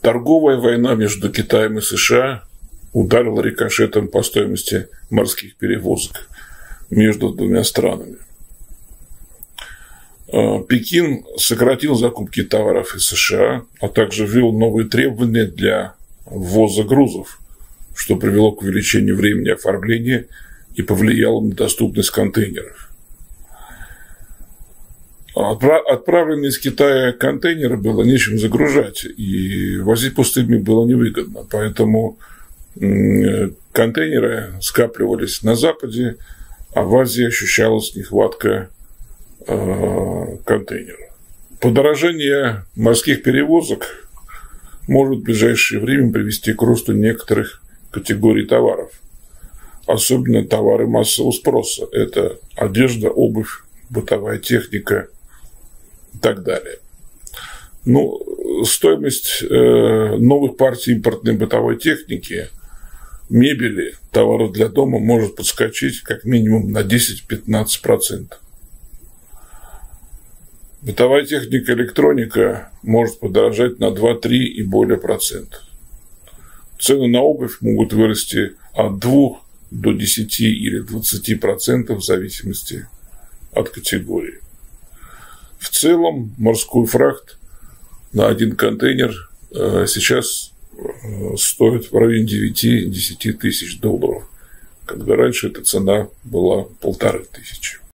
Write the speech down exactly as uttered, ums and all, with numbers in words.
Торговая война между Китаем и США ударила рикошетом по стоимости морских перевозок между двумя странами. Пекин сократил закупки товаров из США, а также ввел новые требования для ввоза грузов, что привело к увеличению времени оформления и повлияло на доступность контейнеров. Отправленные из Китая контейнеры было нечем загружать, и возить пустыми было невыгодно. Поэтому контейнеры скапливались на Западе, а в Азии ощущалась нехватка контейнеров. Подорожание морских перевозок может в ближайшее время привести к росту некоторых категорий товаров, особенно товары массового спроса. Это одежда, обувь, бытовая техника и так далее. Ну, стоимость э, новых партий импортной бытовой техники, мебели, товаров для дома может подскочить как минимум на десять-пятнадцать процентов. Бытовая техника, электроника может подорожать на два-три и более процентов. Цены на обувь могут вырасти от двух до десяти или двадцати процентов в зависимости от категории. В целом морской фрахт на один контейнер сейчас стоит в районе девяти-десяти тысяч долларов, когда раньше эта цена была полторы тысячи.